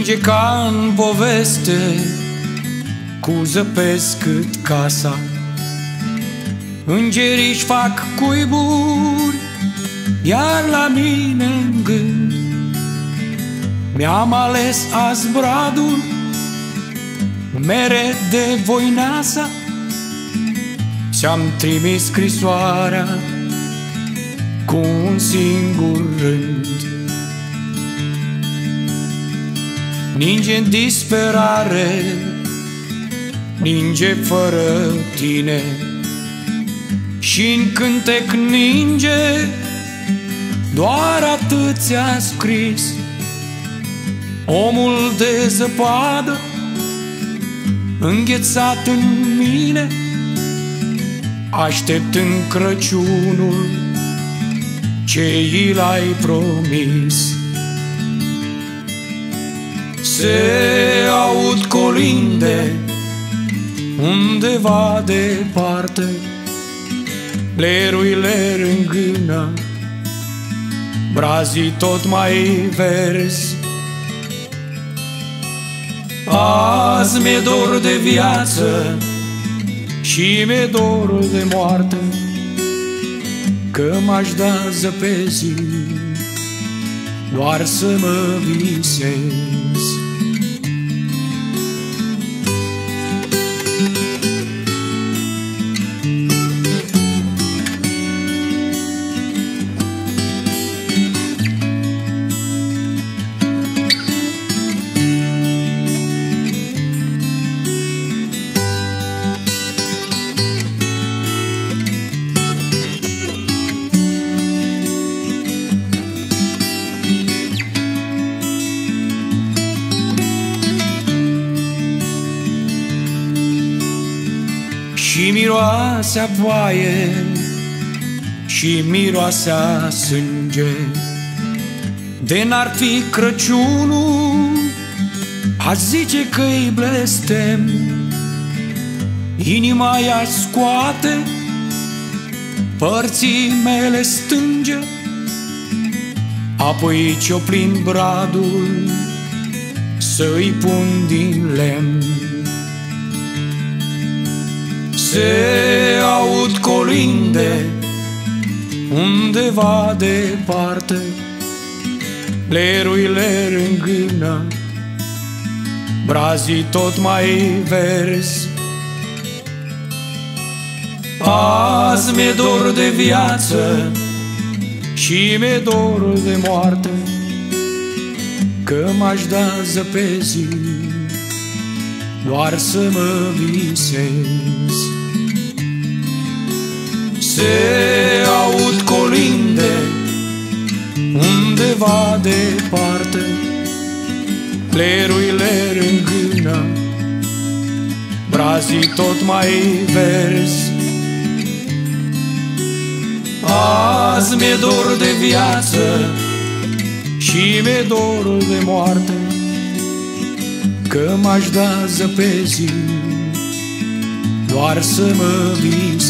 Ninge ca în poveste, cu zăpesc cât casa. Îngerii-și fac cuiburi, iar la mine în gând mi-am ales azi bradul, mere de voineasa. Ți-am trimis scrisoarea cu un singur rând. Ninge în disperare, ninge fără tine, și-n cântec ninge, doar atât ți-a scris. Omul de zăpadă înghețat în mine, așteptând Crăciunul ce i l-ai promis. Se aud colinde undeva departe, leruile rângână, brazii tot mai verzi. Azi mi-e dor de viață și mi-e dor de moarte, că m-aș da zăpezii doar să mă visez. Și miroase a ploaie și miroase a sânge, de n-ar fi Crăciunul, aș zice că-i blestem. Inima i-aș scoate părții mele stânge, apoi ce-o plin bradul să-i pun din lemn. Se aud colinde undeva departe, leruile rângână, brazii tot mai verzi. Azi mi-e dor de viață și mi-e dor de moarte, că m-aș da zăpezii doar să mă visez. Se aud colinde undeva departe, leruile rângână, brazii tot mai verzi. Azi mi-e dor de viață și mi-e dor de moarte, că m-aș da zăpezii doar să mă visez.